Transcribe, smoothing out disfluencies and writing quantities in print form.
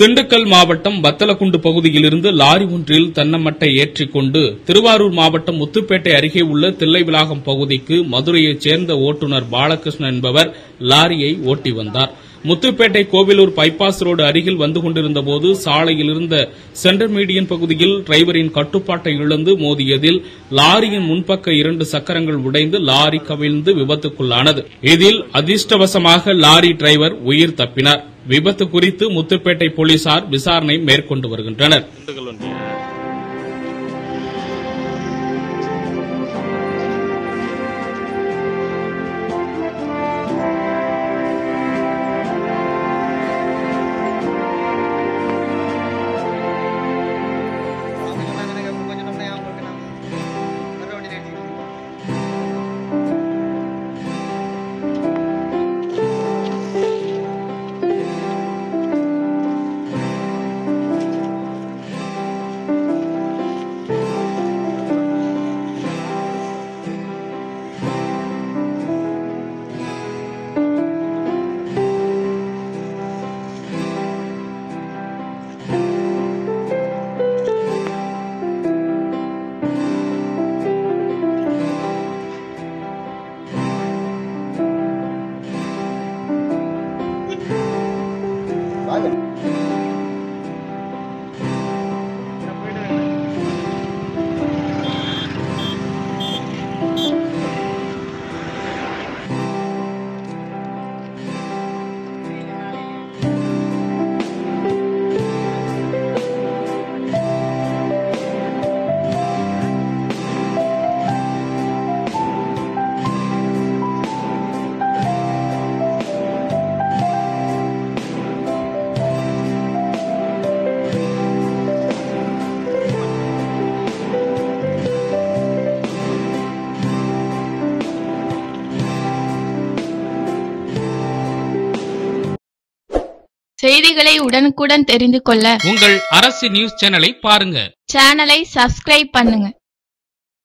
திண்டுக்கல் மாவட்டம் வத்தலக்குண்டு பகுதியிலிருந்து லாரி ஒன்றில் தென்னமட்டை ஏற்றிக் கொண்டு திருவாரூர் மாவட்டம் முத்துப்பேட்டை அருகே உள்ள தில்லைவிளாகம் பகுதிக்கு மதுரையைச் சேர்ந்த ஓட்டுநர் பாலகிருஷ்ணன் என்பவர் லாரியை ஓட்டி வந்தார். முத்துப்பேட்டை கோவிலூர் பைபாஸ் ரோடு அருகில் வந்து கொண்டிருந்தபோது சாலையில் இருந்த சென்டர் மீடியன் பகுதியில் டிரைவரின் கட்டுப்பாட்டை இழந்து மோதியதில் லாரியின் முன்பக்க 2 சக்கரங்கள் உடைந்து லாரி கவிழ்ந்து விபத்துக்குள்ளானது. இதில் அதிர்ஷ்டவசமாக லாரி டிரைவர் உயிர் தப்பினார். விபத்து குறித்து முத்துப்பேட்டை போலீசார் விசாரணை மேற்கொண்டு வருகின்றனர். செய்திகளை உடனுக்குடன் தெரிந்து கொள்ள உங்கள் அரசு நியூஸ் சேனலை பாருங்க. சேனலை சப்ஸ்கிரைப் பண்ணுங்க.